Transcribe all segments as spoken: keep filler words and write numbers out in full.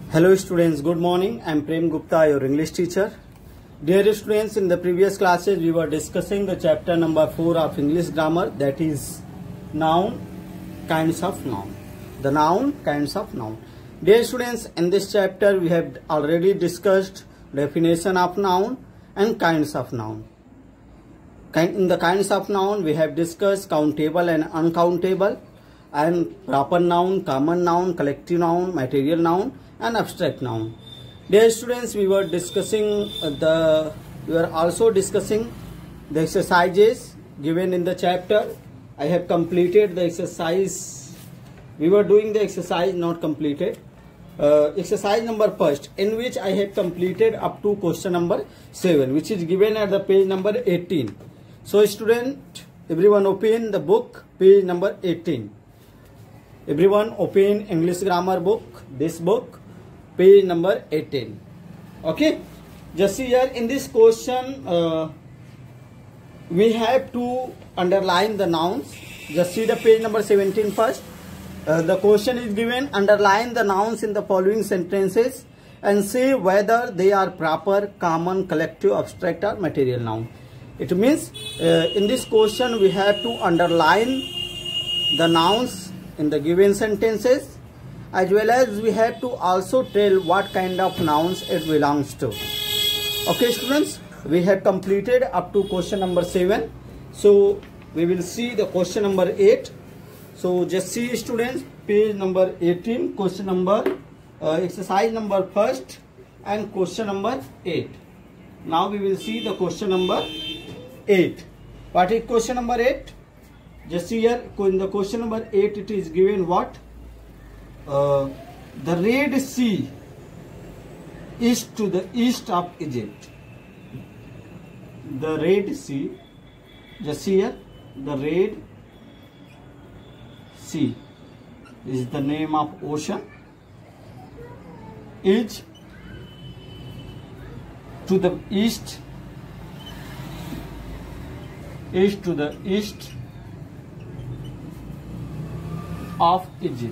Hello students, good morning. I am Prem Gupta, your English teacher. Dear students, in the previous classes we were discussing the chapter number four of English grammar, that is noun, kinds of noun. The noun, kinds of noun. Dear students, in this chapter we have already discussed definition of noun and kinds of noun. In the kinds of noun we have discussed countable and uncountable, and proper noun, common noun, collective noun, material noun and abstract noun. Dear students, we were discussing the we were also discussing the exercises given in the chapter. I have completed the exercise. We were doing the exercise not completed. Uh, exercise number first, in which I have completed up to question number seven, which is given at the page number eighteen. So student, everyone open the book, page number eighteen. Everyone open English grammar book, this book, page number eighteen. Okay, just see here in this question uh, we have to underline the nouns. Just see the page number seventeen first. Uh, the question is given, underline the nouns in the following sentences and say whether they are proper, common, collective, abstract or material noun. It means uh, in this question we have to underline the nouns in the given sentences, as well as we have to also tell what kind of nouns it belongs to. Okay students, we have completed up to question number seven. So we will see the question number eight. So just see students, page number eighteen, question number uh, exercise number first and question number eight. Now we will see the question number eight. What is question number eight? Just see here in the question number eight it is given what? Uh, the Red Sea is to the east of Egypt. The Red Sea, just see here, the Red Sea is the name of ocean, is to the east, is to the east of Egypt.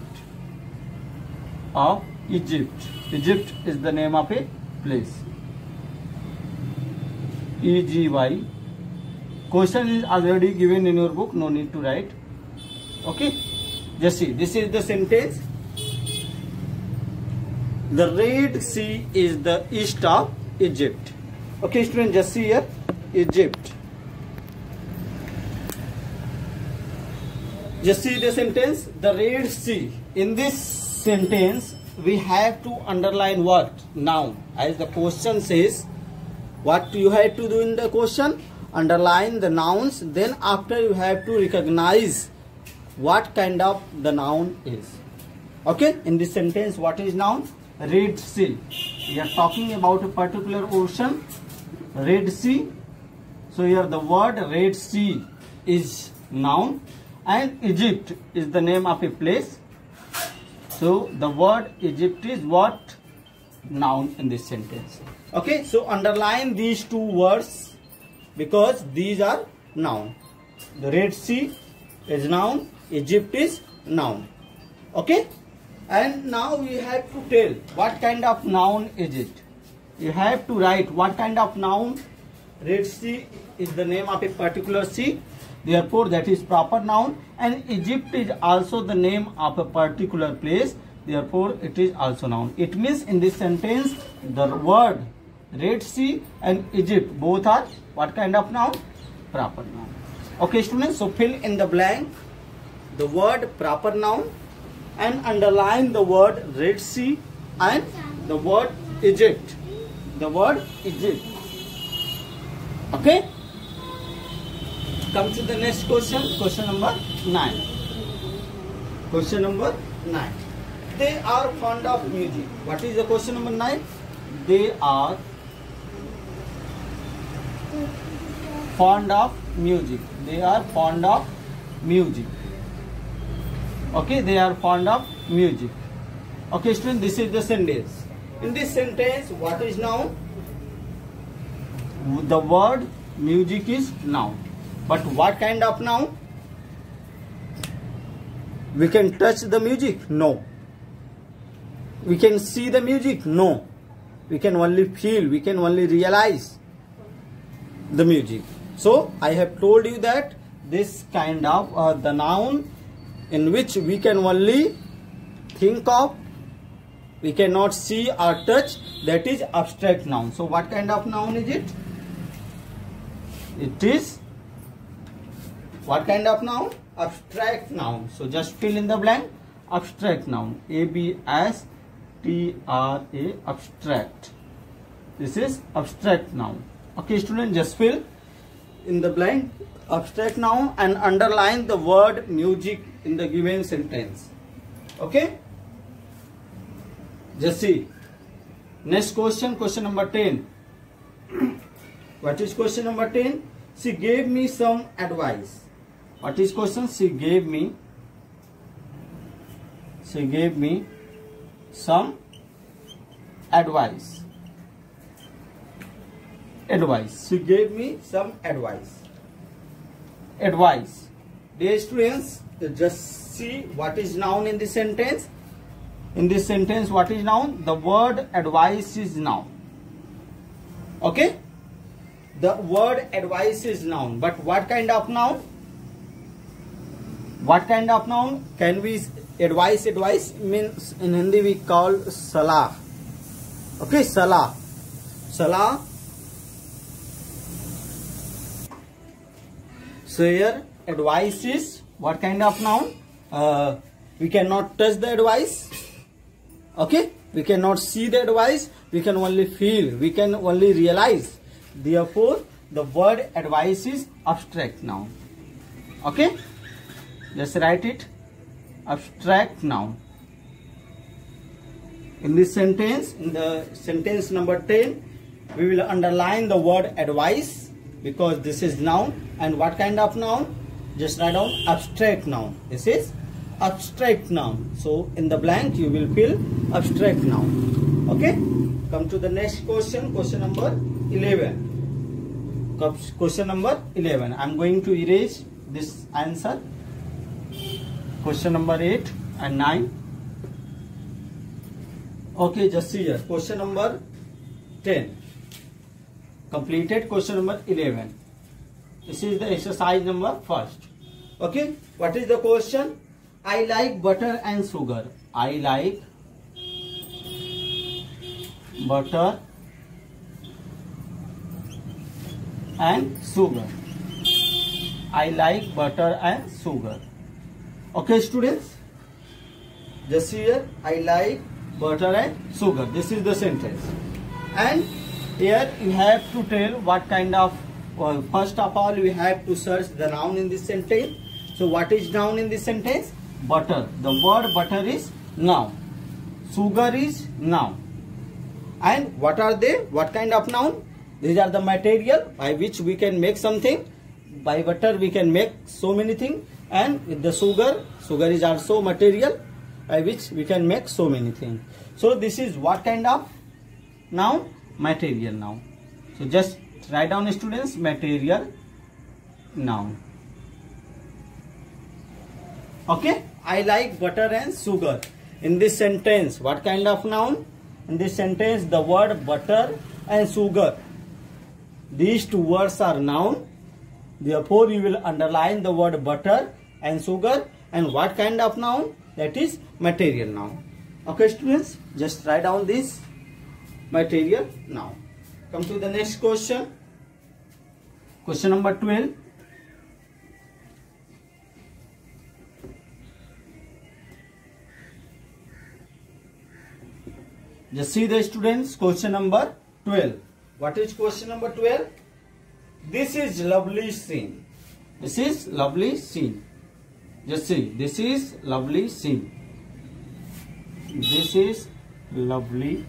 Of Egypt. Egypt is the name of a place. E G Y. Question is already given in your book, no need to write. Okay. Just see, this is the sentence. The Red Sea is the east of Egypt. Okay students, just see here, Egypt. Just see the sentence, the Red Sea. In this sentence, we have to underline what? Noun. As the question says, what you have to do in the question? Underline the nouns. Then after you have to recognize what kind of the noun is. Okay, in this sentence, what is noun? Red Sea. We are talking about a particular ocean, Red Sea. So here the word Red Sea is noun. And Egypt is the name of a place. So the word Egypt is what? Noun in this sentence. Okay, so underline these two words because these are noun. The Red Sea is noun, Egypt is noun. Okay, and now we have to tell what kind of noun is it. You have to write what kind of noun. Red Sea is the name of a particular sea. Therefore, that is proper noun, and Egypt is also the name of a particular place. Therefore, it is also noun. It means in this sentence, the word Red Sea and Egypt both are what kind of noun? Proper noun. Okay, students. So fill in the blank the word proper noun and underline the word Red Sea and the word Egypt. The word Egypt. Okay. Come to the next question, question number nine. Question number nine. They are fond of music. What is the question number nine? They are fond of music. They are fond of music. Okay, they are fond of music. Okay, student, this is the sentence. In this sentence, what is noun? The word music is noun. But what kind of noun? We can touch the music? No. we can see the music? No. We can only feel, we can only realize the music. So I have told you that this kind of uh, the noun in which we can only think of, we cannot see or touch, that is abstract noun. So what kind of noun is it? It is what kind of noun? Abstract noun. So just fill in the blank. Abstract noun. A B S T R A, abstract. This is abstract noun. Okay, student, just fill in the blank abstract noun and underline the word music in the given sentence. Okay, just see. Next question, question number ten. What is question number ten? She gave me some advice. What is question? She gave me she gave me some advice. Advice. She gave me some advice. Advice. Dear students, just see what is noun in this sentence. In this sentence, what is noun? The word advice is noun. Okay? The word advice is noun. But what kind of noun? What kind of noun? Can we advice? Advice means in Hindi we call salah. Okay, salah. Salah. So here advice is what kind of noun? Uh, we cannot touch the advice. Okay, we cannot see the advice. We can only feel. We can only realize. Therefore, the word advice is abstract noun. Okay, just write it. Abstract noun. In this sentence, in the sentence number ten, we will underline the word advice because this is noun. And what kind of noun? Just write down abstract noun. This is abstract noun. So in the blank you will fill abstract noun. Okay, come to the next question, question number eleven. Question number eleven. I am going to erase this answer. Question number eight and nine. Okay, just see here. Question number ten. Completed. Question number eleven. This is the exercise number first. Okay, what is the question? I like butter and sugar. I like butter and sugar. I like butter and sugar. Okay, students, just see here. I like butter and sugar. This is the sentence. And here you have to tell what kind of, well, first of all we have to search the noun in this sentence. So what is noun in this sentence? Butter. The word butter is noun. Sugar is noun. And what are they? What kind of noun? These are the material by which we can make something. By butter we can make so many things. And with the sugar, sugar is also material by which we can make so many things. So this is what kind of noun? Material noun. So just write down, students, material noun. Okay, I like butter and sugar. In this sentence, what kind of noun? In this sentence, the word butter and sugar. These two words are noun. Therefore, you will underline the word butter and sugar. And what kind of noun? That is material noun. Okay, students, just write down this material noun. Come to the next question. Question number twelve. Just see the students, question number twelve. What is question number twelve? This is lovely scene. This is lovely scene. Just see, this is lovely scene. This is lovely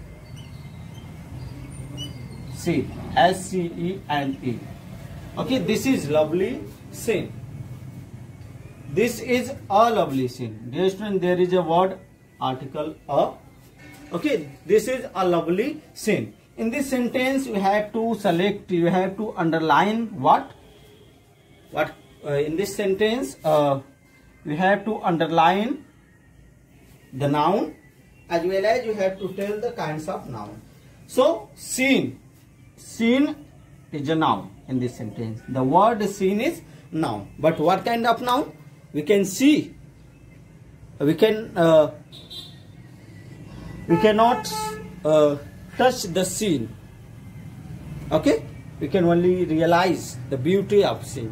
scene. S C E N E. Okay, this is lovely scene. This is a lovely scene. Dear student, there is a word article a. Okay, this is a lovely scene. In this sentence, you have to select, you have to underline what? What uh, in this sentence, uh, you have to underline the noun as well as you have to tell the kinds of noun. So seen, seen is a noun in this sentence. The word seen is noun. But what kind of noun? We can see. We can. Uh, we cannot uh, touch the scene. Okay. We can only realize the beauty of scene.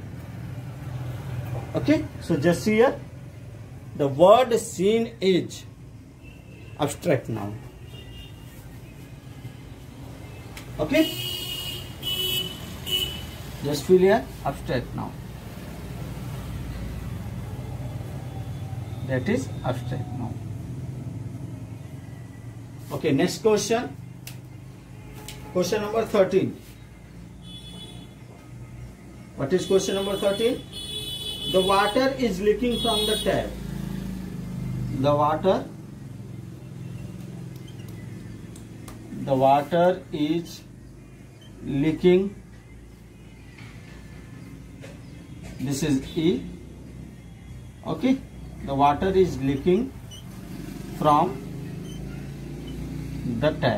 Okay. So just here, the word seen is abstract noun. Okay. Just fill here abstract noun. That is abstract noun. Okay, next question. Question number thirteen. What is question number thirteen? The water is leaking from the tap. The water The water is leaking. This is E. Okay. The water is leaking from the tap.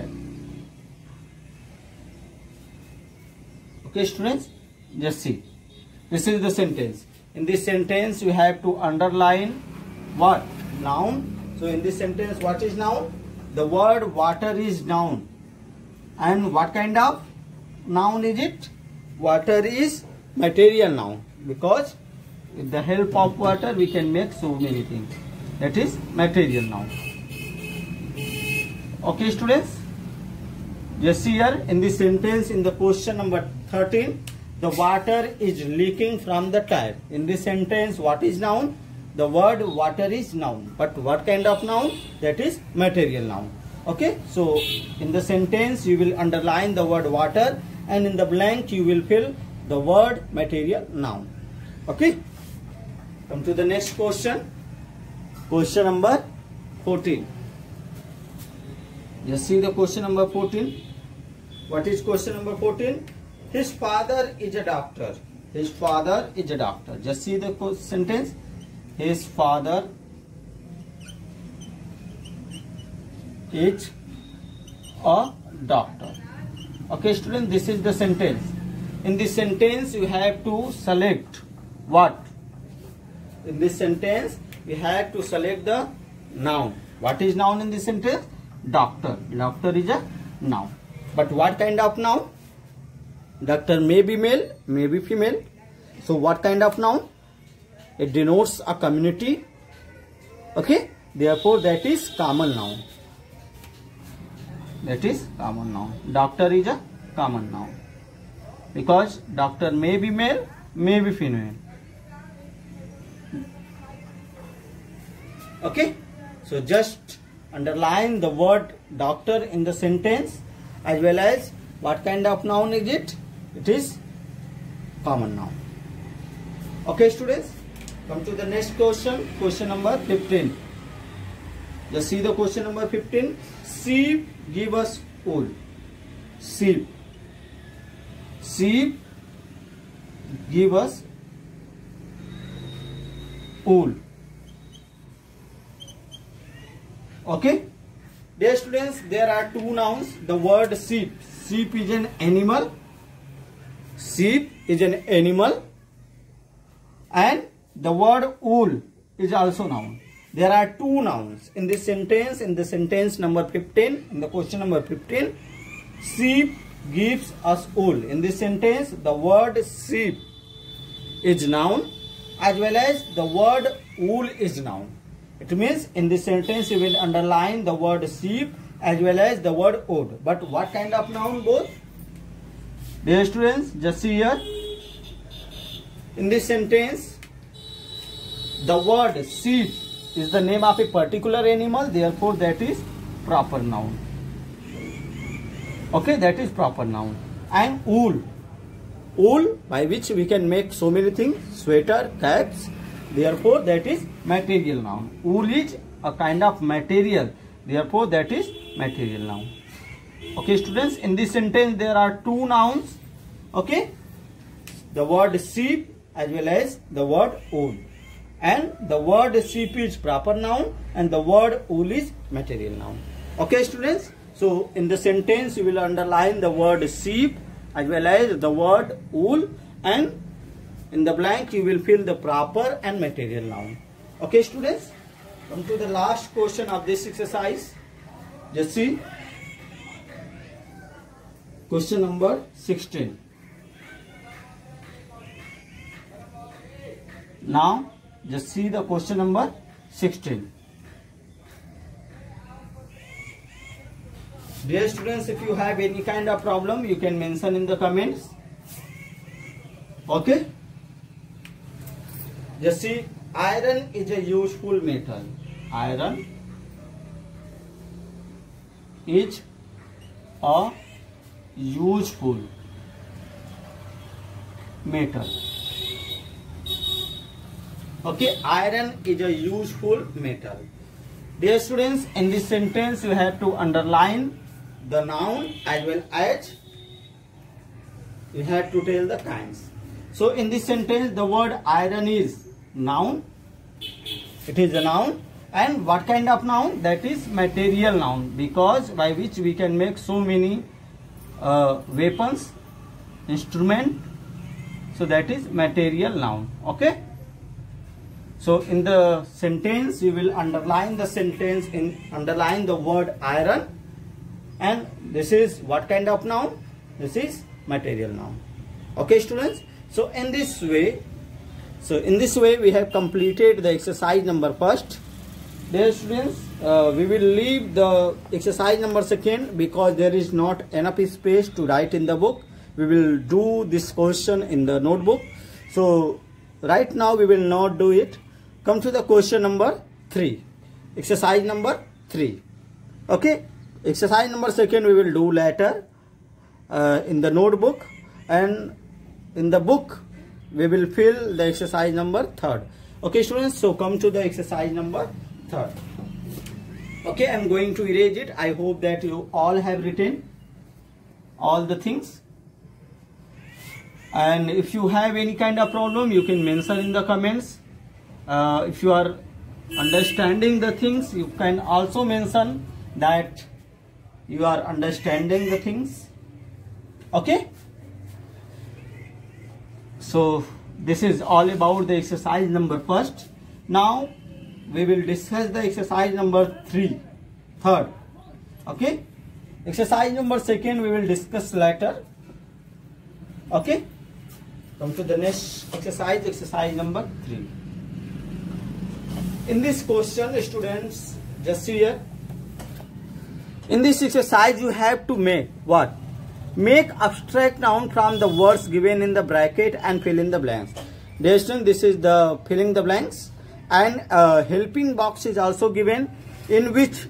Okay, students, just see. This is the sentence. In this sentence, you have to underline what? Noun. So, in this sentence, what is noun? The word water is noun. And what kind of noun is it? Water is material noun, because with the help of water we can make so many things. That is material noun. Okay, students, just see here in this sentence, in the question number thirteen, the water is leaking from the tap. In this sentence, what is noun? The word water is noun. But what kind of noun? That is material noun. Okay, so in the sentence you will underline the word water, and in the blank you will fill the word material noun. Okay, come to the next question. Question number fourteen. Just see the question number fourteen. What is question number fourteen? His father is a doctor. His father is a doctor. Just see the sentence. His father is a doctor. Okay, student, this is the sentence. In this sentence, you have to select what? In this sentence, we have to select the noun. What is noun in this sentence? Doctor. Doctor is a noun. But what kind of noun? Doctor may be male, may be female. So what kind of noun? It denotes a community. Okay. Therefore, that is common noun. That is common noun. Doctor is a common noun. Because doctor may be male, may be female. Okay. So just underline the word doctor in the sentence, as well as what kind of noun is it? It is common noun. Okay, students, come to the next question. Question number fifteen. Just see the question number fifteen. Sheep give us wool. Sheep. Sheep give us wool. Okay. Dear students, there are two nouns. The word sheep. Sheep is an animal. Sheep is an animal. And the word wool is also noun. There are two nouns in this sentence. In the sentence number fifteen, in the question number fifteen, sheep gives us wool. In this sentence, the word sheep is noun, as well as the word wool is noun. It means in this sentence you will underline the word sheep as well as the word wool. But what kind of noun both? Dear students, just see here. In this sentence, the word sheep is the name of a particular animal. Therefore, that is proper noun. Okay, that is proper noun. And wool. Wool, by which we can make so many things. Sweater, caps. Therefore, that is material noun. Wool is a kind of material. Therefore, that is material noun. Okay, students, in this sentence there are two nouns. Okay, the word sheep as well as the word wool. and the word sheep is proper noun and the word wool is material noun. Okay students, so in the sentence you will underline the word sheep as well as the word wool, and in the blank you will fill the proper and material noun. Okay students, come to the last question of this exercise. Just see question number sixteen. Now just see the question number sixteen. Dear students, if you have any kind of problem, you can mention in the comments. Okay. Just see, iron is a useful metal. Iron is a useful metal. Okay, iron is a useful metal. Dear students, in this sentence you have to underline the noun as well as you have to tell the kinds. So in this sentence the word iron is noun. It is a noun. And what kind of noun? That is material noun, because by which we can make so many uh, weapons, instrument. So that is material noun. Okay. So in the sentence you will underline the sentence in underline the word iron, and this is what kind of noun? This is material noun. Okay students, so in this way so in this way we have completed the exercise number first. Dear students, uh, we will leave the exercise number second because there is not enough space to write in the book. We will do this question in the notebook. So right now we will not do it. Come to the question number three. Exercise number three. Okay. Exercise number second we will do later uh, in the notebook, and in the book we will fill the exercise number third. Okay students, so come to the exercise number third. Okay, I am going to erase it. I hope that you all have written all the things, and if you have any kind of problem you can mention in the comments. Uh, if you are understanding the things, you can also mention that you are understanding the things. Okay, so this is all about the exercise number first. Now we will discuss the exercise number three, third. Okay, exercise number second we will discuss later. Okay, come to the next exercise, exercise number three. In this question, students, just see here. In this exercise, you have to make what? Make abstract noun from the words given in the bracket and fill in the blanks. Dear students, this is the filling the blanks, and a helping box is also given in which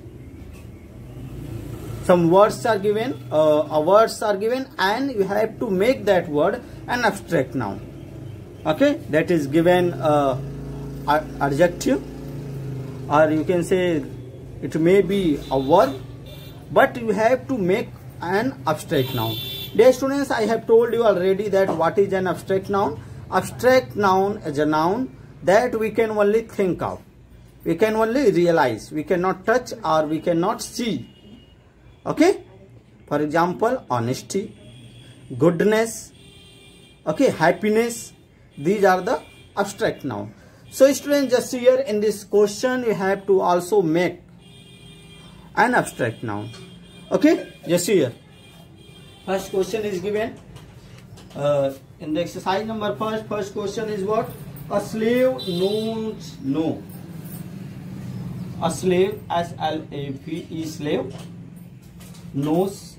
some words are given, uh, words are given, and you have to make that word an abstract noun. Okay, that is given uh, adjective, or you can say it may be a verb, but you have to make an abstract noun. Dear students, I have told you already that what is an abstract noun. Abstract noun is a noun that we can only think of, we can only realize, we cannot touch or we cannot see. Okay, for example, honesty, goodness, okay, happiness, these are the abstract noun. So students, just here in this question you have to also make an abstract noun. Okay, just here first question is given uh, in the exercise number first. First question is what? A slave knows no. A slave, S L A V E, slave, knows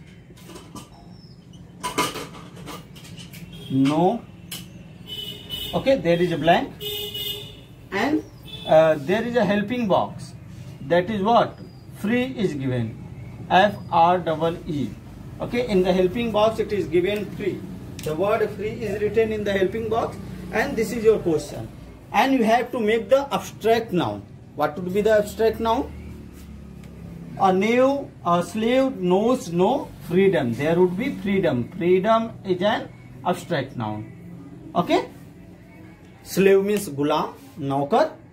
no. Okay, there is a blank, and uh, there is a helping box. That is what? Free is given, F R E E. Okay, in the helping box it is given free. The word free is written in the helping box, and this is your question. And you have to make the abstract noun. What would be the abstract noun? A new a slave knows no freedom. There would be freedom. Freedom is an abstract noun. Okay. Slave means gulam, naukar.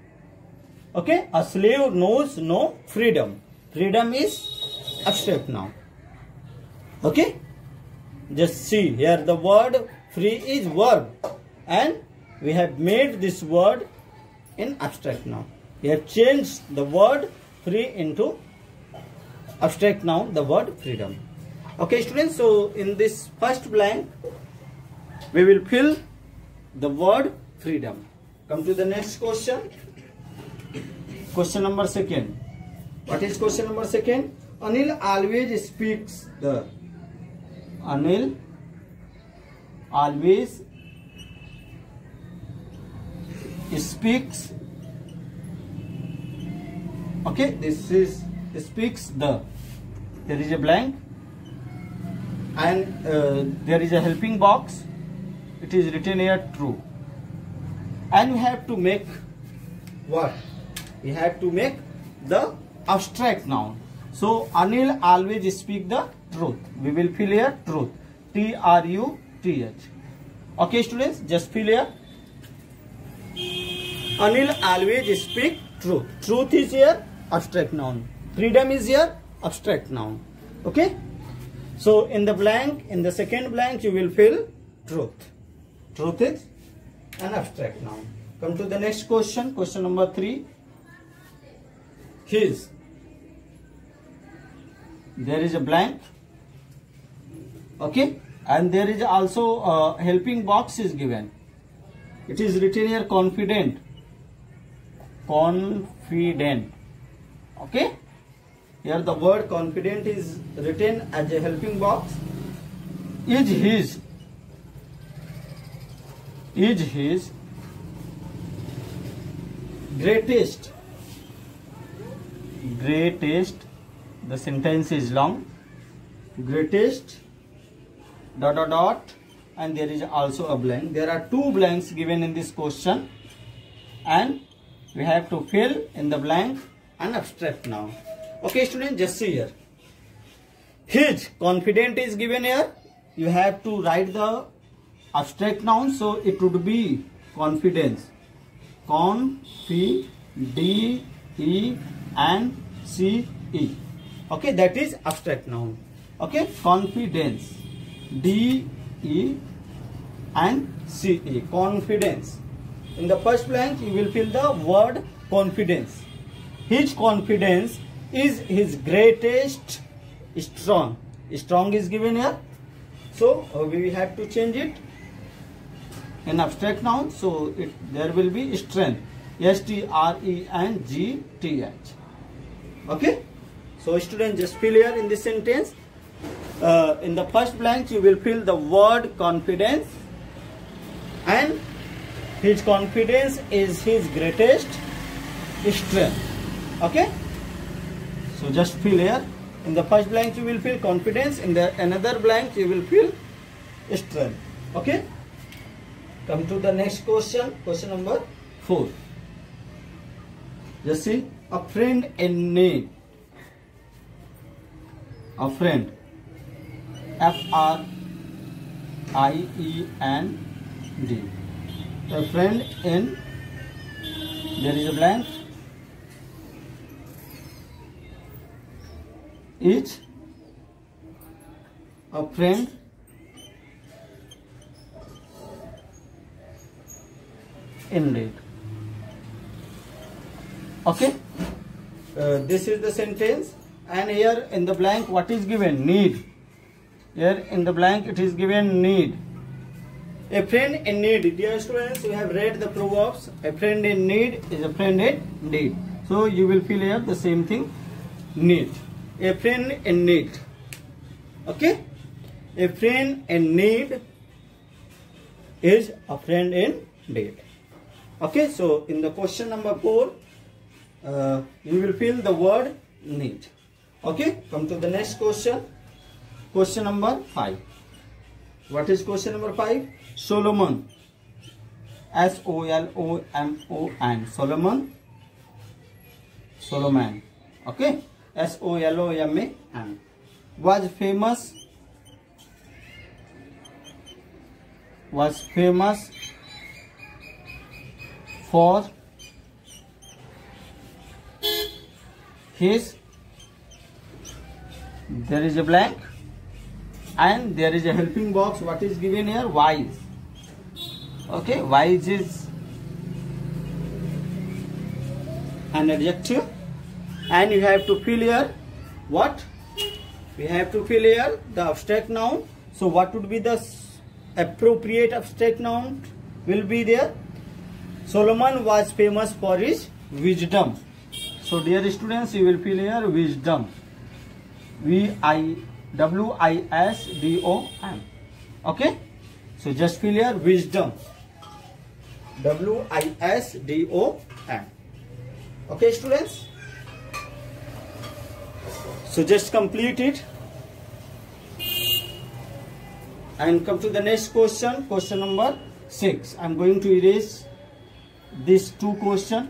Okay, a slave knows no freedom. Freedom is abstract noun. Okay, just see here the word free is verb, and we have made this word in abstract noun. We have changed the word free into abstract noun, the word freedom. Okay students, so in this first blank we will fill the word freedom. Come to the next question. Question number second. What is question number second? Anil always speaks the. Anil always speaks. Okay, this is speaks the. There is a blank, and uh, there is a helping box. It is written here true, and we have to make what? We have to make the abstract noun. So Anil always speak the truth. We will fill here truth. T R U T H. Okay students, just fill here. Anil always speak truth. Truth is here abstract noun. Freedom is here abstract noun. Okay. So in the blank, in the second blank, you will fill truth. Truth is an abstract noun. Come to the next question. Question number three. His. There is a blank. Okay. And there is also a helping box is given. It is written here confident. Confident. Okay. Here the word confident is written as a helping box. Is his. Is his greatest. Greatest. The sentence is long. Greatest. Dot dot dot. And there is also a blank. There are two blanks given in this question, and we have to fill in the blank an abstract noun. Okay students, just see here. His confident is given here. You have to write the abstract noun, so it would be confidence. Confi, D, E and C E. Okay, that is abstract noun. Okay, confidence. D, E and C E. Confidence. In the first blank, you will fill the word confidence. His confidence is his greatest strong. Strong is given here. So uh, we have to change it in abstract noun. So it, there will be strength. S T R E N G T H. Okay. So students, just fill here in this sentence. Uh, in the first blank, you will fill the word confidence, and his confidence is his greatest strength. Okay. So just fill here. In the first blank, you will fill confidence. In the another blank, you will fill strength. Okay. Come to the next question. Question number four. Just see, a friend in need. A friend. F R I E N D. A friend in. There is a blank. Is a friend indeed. Okay. Uh, this is the sentence, and here in the blank what is given? Need. Here in the blank it is given need. A friend in need. Dear students, we have read the proverbs. A friend in need is a friend in need. So you will fill here the same thing. Need. A friend in need. Okay. A friend in need is a friend in need. Okay. So in the question number four, uh, you will fill the word need. Okay. Come to the next question. Question number five. What is question number five? Solomon. S O L O M O N. Solomon. Solomon. Okay. S O L O M A N. Was famous. Was famous for his. There is a blank and there is a helping box. What is given here? Wise. Okay, wise is an adjective, and you have to fill here what? We have to fill here the abstract noun. So what would be the appropriate abstract noun? Will be there. Solomon was famous for his wisdom. So dear students, you will fill here wisdom. V I W I S D O M. Okay. So just fill here wisdom. W I S D O M. Okay students. So just complete it and come to the next question. Question number six. I am going to erase these two questions.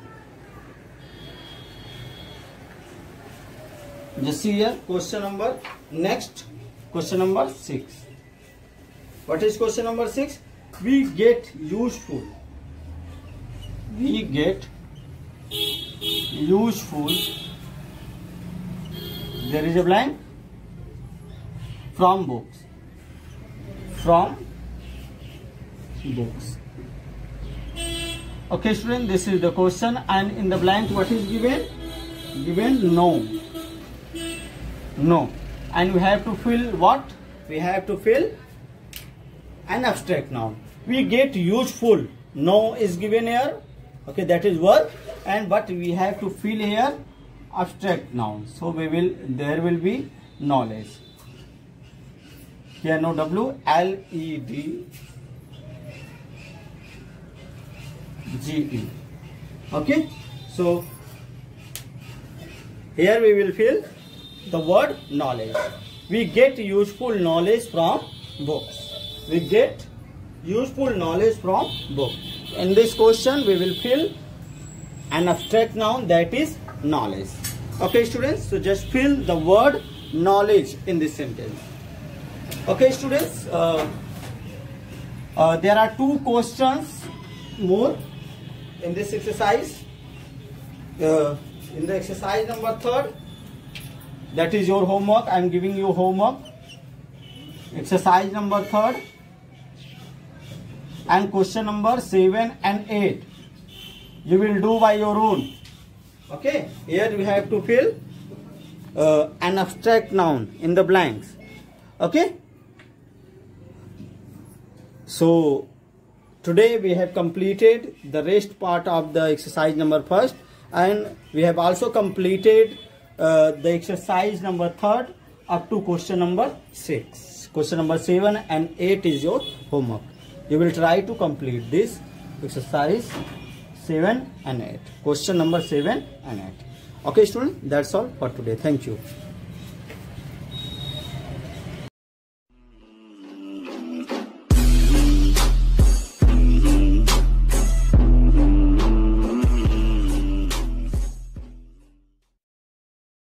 Just see here question number next. Question number six. What is question number six? We get useful. We get useful. There is a blank. From books. From books. Okay student, this is the question, and in the blank what is given? Given no. No. And we have to fill what? We have to fill an abstract noun. We get useful. No is given here. Okay, that is verb, and but we have to fill here abstract noun. So we will, there will be knowledge. Here no W, L E D G E. Okay, so here we will fill the word knowledge. We get useful knowledge from books. We get useful knowledge from book. In this question we will fill an abstract noun, that is knowledge. Okay students, so just fill the word knowledge in this sentence. Okay students, uh, uh, there are two questions more in this exercise. Uh, in the exercise number third, that is your homework. I am giving you homework. Exercise number third and question number seven and eight you will do by your own. Okay, here we have to fill uh, an abstract noun in the blanks. Okay, so today we have completed the rest part of the exercise number first, and we have also completed uh, the exercise number third up to question number six. Question number seven and eight is your homework. You will try to complete this exercise seven and eight. Question number seven and eight. Okay student, that's all for today. Thank you.